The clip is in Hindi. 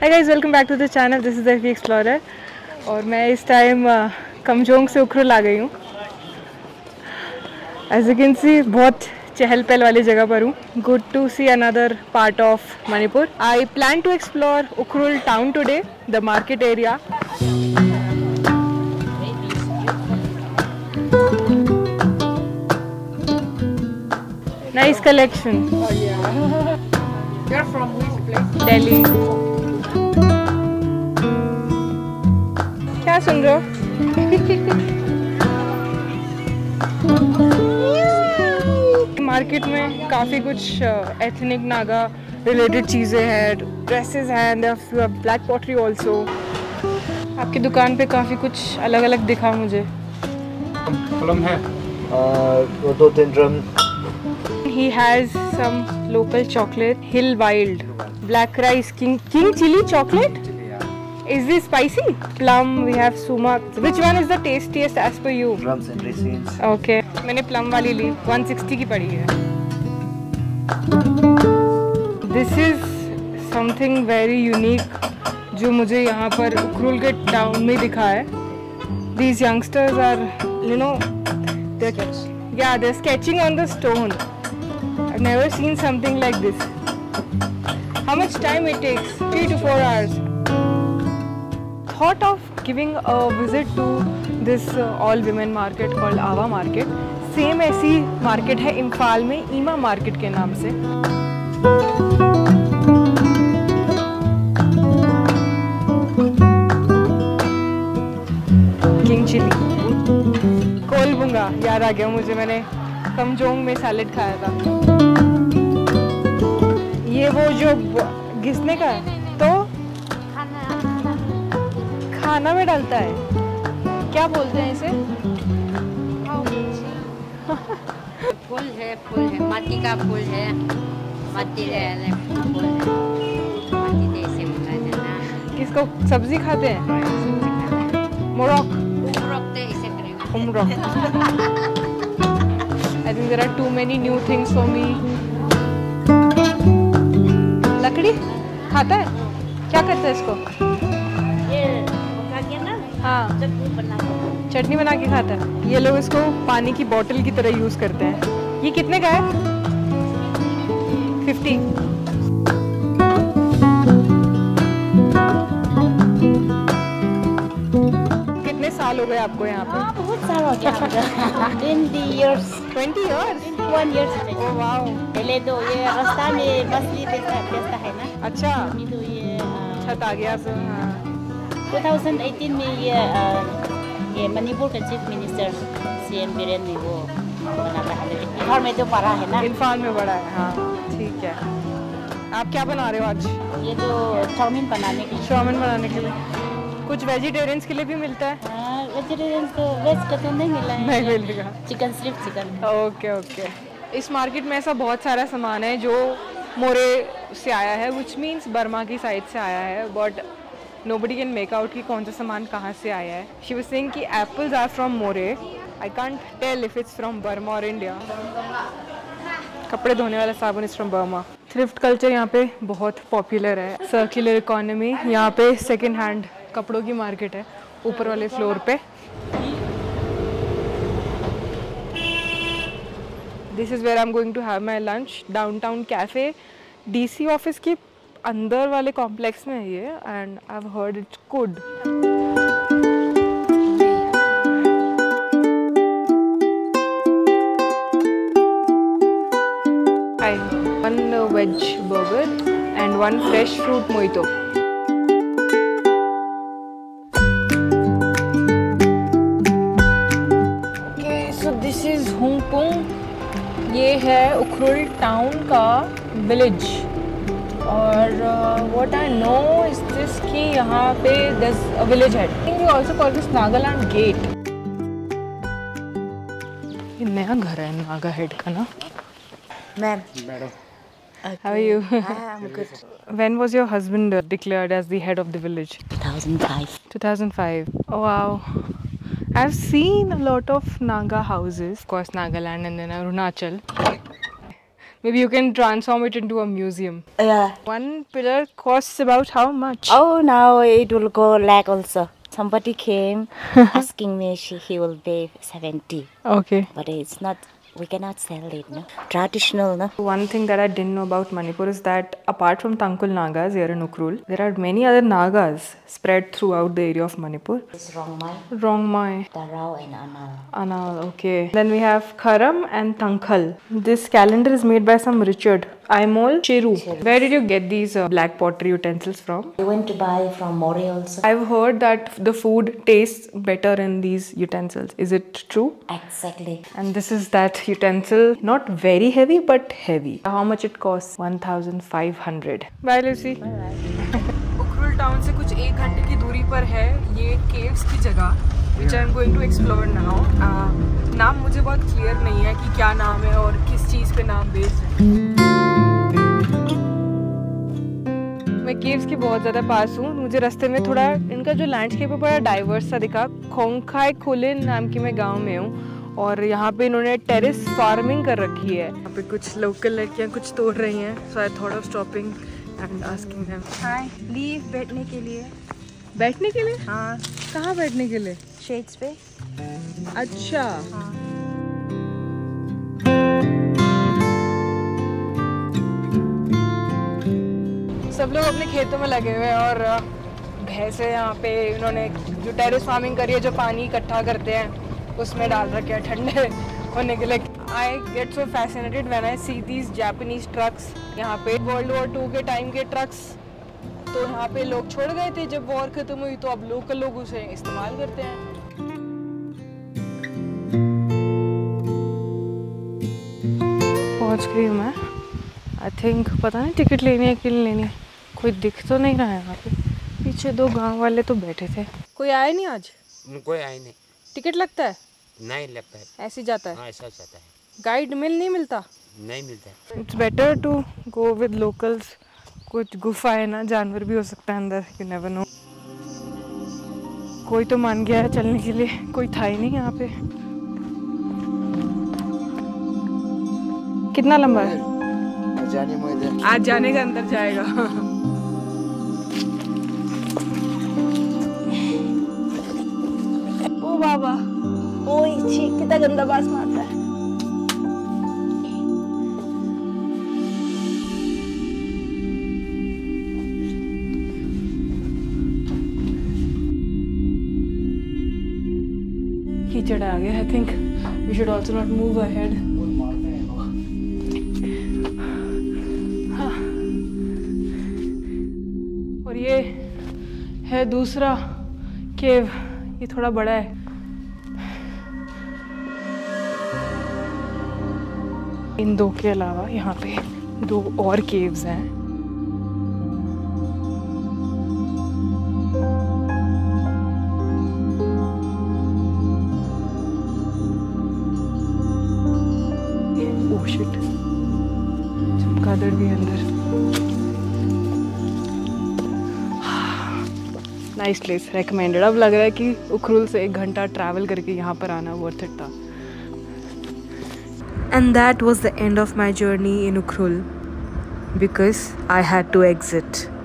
Hi guys, welcome back to the channel. This is Effie explorer और मैं इस टाइम कमजोंग से उखरुल आ गई हूँ। एज यू कैन सी बहुत चहल पहल वाली जगह पर हूँ। Good to see another part of Manipur. I plan to explore Ukhrul town today, the market area. Nice collection. You're from which place? Delhi. क्या सुन रहे हो? मार्केट में काफ़ी कुछ एथनिक नागा रिलेटेड चीज़ें हैं, ड्रेसेस हैं, एंड ब्लैक पॉटरी ऑल्सो। आपकी दुकान पे काफ़ी कुछ अलग अलग दिखा मुझे। प्लम है rhododendron. He has some local chocolate, Hill Wild, black rice, king chili chocolate. Is this spicy? Plum, we have sumac. Which one is the tastiest as per you? Plums and raisins. Okay, मैंने plum वाली ली, 160 की पड़ी है। This is something very unique जो मुझे यहाँ पर उखरुल के टाउन में दिखा है। These youngsters are, you know, they're sketching on the stone. I've never seen something like this. How much time it takes? 3 to 4 hours. Thought of giving a visit to this all-women market called Awa Market. Same ऐसी market है इम्फाल में, ईमा market के नाम से। King chili. कोलबुंगा याद आ गया मुझे, मैंने कमजोंग में सैलेड खाया था। ये वो जो घिसने का है, तो खाना में डालता है। क्या बोलते हैं इसे? फूल है, माटी का फूल है, माटी फूल है, माटी जैसे बोला जाता है। किसको सब्जी खाते हैं? मोरॉक। I think there are too many new things for me. लकड़ी खाता है? क्या करता है इसको? ये पका के ना, हाँ, चटनी बना के खाता है। ये लोग इसको पानी की बोतल की तरह यूज करते हैं। ये कितने का है? 50। कितने साल हो गए आपको यहाँ पे? बहुत साल हो गया मुझे। 20 years. 20 years? 21 years. Oh wow. पहले तो ये रास्ता में मछली बेचता है ना। अच्छा। अभी तो ये छत आ गया सो। हाँ। 2018 में ये मणिपुर का चीफ मिनिस्टर CM बीरेन ने वो बनाता है। इम्फाल में तो पड़ा है ना। इम्फाल में बड़ा है, हाँ ठीक है। आप क्या बना रहे हो आज? ये तो चाउमीन बनाने के लिए। चाउमीन बनाने के लिए कुछ वेजिटेरियंस के लिए भी मिलता है? वेजिटेरियंस को वेज का तो नहीं मिला है। नहीं मिलेगा। चिकन, सिर्फ चिकन। Okay okay. इस मार्केट में ऐसा बहुत सारा सामान है जो मोरे से आया है, विच मीन्स बर्मा की साइड से आया है, but nobody can make out कि कौन सा सामान कहाँ से आया है। शी वाज सेइंग कि apples are from Moreh. I can't tell if it's from Burma और इंडिया। कपड़े धोने वाला साबुन is from Burma. Thrift culture यहाँ पे बहुत पॉपुलर है। सर्कुलर इकोनॉमी, यहाँ पे सेकेंड हैंड कपड़ों की मार्केट है ऊपर वाले फ्लोर पे। This is where I am going to have my lunch. Downtown cafe DC office के अंदर वाले कॉम्प्लेक्स में है ये, and I have heard it's good. Hi, one veg burger and one fresh fruit mojito. Okay, so this is Hungpung. ये है उखरुल टाउन का विलेज, और what I know is this कि यहाँ पे there's a village head. I think we also call this Nagaland Gate. ये नया घर है नागा हेड का ना? Ma'am, How are you? I'm good. When was your husband declared as the head of the village? 2005. 2005. Oh wow. I've seen a lot of Naga houses, of course Nagaland and then Arunachal. Maybe you can transform it into a museum. Yeah. One pillar costs about how much? Oh, now it will go lakh also. Somebody came asking me he will pay 70. Okay. But it's not, we cannot sell it, no? Traditional, no? One thing that I didn't know about Manipur is that apart from Tangkhul Nagas here in Ukhrul, there are many other Nagas spread throughout the area of Manipur. It's Rongmai, Rongmai, Tarao and Anal. Anal, okay. Then we have Kharam and Tangkhal. This calendar is made by some Richard Aimol Cheru. Where did you get these black pottery utensils from? We went to buy from More also. I've heard that the food tastes better in these utensils. Is it true? Exactly. And this is that utensil, not very heavy but heavy. How much it costs? 1,500. Bye Lucy. Ukhrul town से कुछ 1 घंटे की दूरी पर है ये केव्स की जगह, which I'm going to explore now. नाम मुझे बहुत क्लियर नहीं है कि क्या नाम है और किस चीज़ पे नाम बेस्ड है. मैं केव्स के बहुत ज़्यादा पास हूँ. मुझे रास्ते में थोड़ा इनका जो लैंडस्केप है बड़ा डाइवर्स सा दिखा. खोंखाई खुलिन नाम की मैं गांव में हूँ और यहाँ पे इन्होंने टेरेस फार्मिंग कर रखी है. यहाँ पे कुछ लोकल लड़कियाँ कुछ तोड़ रही हैं. So I thought of stopping and asking them. Hi, leave बैठने के लिए. बैठने के लिए? हाँ, कहाँ बैठने के लिए? शेड्स पे. अच्छा. हाँ. सब लोग अपने खेतों में लगे हुए हैं और भैंसे यहाँ पे इन्होंने जो टेरेस फार्मिंग करी है, जो पानी इकट्ठा करते हैं उसमें डाल रखे हैं ठंडे होने के लिए. I get so fascinated when I see these Japanese trucks. यहाँ पे World War II के टाइम के ट्रक्स तो यहाँ पे लोग छोड़ गए थे जब वॉर खत्म हुई, तो अब लोकल लोग उसे इस्तेमाल करते हैं. पहुँच गई हूँ मैं. आई थिंक पता नहीं टिकट लेनी है कि नहीं लेनी है. कोई दिख तो नहीं रहा है यहाँ पे. पीछे 2 गांव वाले तो बैठे थे. कोई आया नहीं आज? कोई आया नहीं. टिकट लगता है? नहीं लगता है. ऐसे जाता है? हाँ, ऐसा जाता है. गाइड नहीं मिलता? नहीं मिलता. It's better to go with locals. कुछ गुफा है ना, जानवर भी हो सकता है अंदर, यू नेवर नो. कोई तो मान गया है चलने के लिए, कोई था ही नहीं यहाँ पे. कितना लंबा है? आज जाने का अंदर जाएगा. ओ बाबा, ओए छी, कितना गंदा बास मारता है. कीचड़ आ गया. I think we should also not move ahead. और ये है दूसरा केव. ये थोड़ा बड़ा है. इन 2 के अलावा यहाँ पे 2 और केव्स हैं. ओह शिट, चमगादड़ भी अंदर. Nice place, recommended. अब लग रहा है कि उखरुल से 1 घंटा ट्रैवल करके यहाँ पर आना वर्थ इट था. And that was the end of my journey in Ukhrul because I had to exit.